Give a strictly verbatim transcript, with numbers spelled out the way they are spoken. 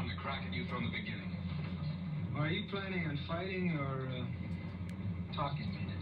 wanted to crack at you from the beginning. Are you planning on fighting or uh, talking me down?